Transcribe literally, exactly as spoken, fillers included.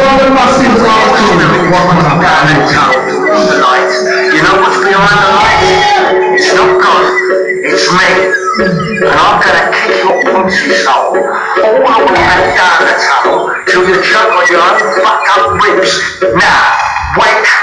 the massive cartoon. What was that? The light. You know what's behind the light? It's not God. It's me. And I'm gonna kick your pussy soul all the way back down the tunnel till you choke on your own fucked up ribs. Now, wake